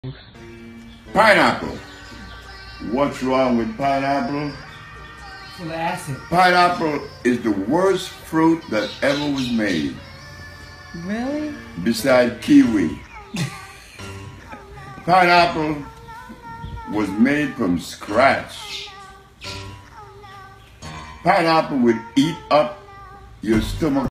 Pineapple. What's wrong with pineapple? Full of acid. Pineapple is the worst fruit that ever was made. Really? Beside kiwi. Pineapple was made from scratch. Pineapple would eat up your stomach.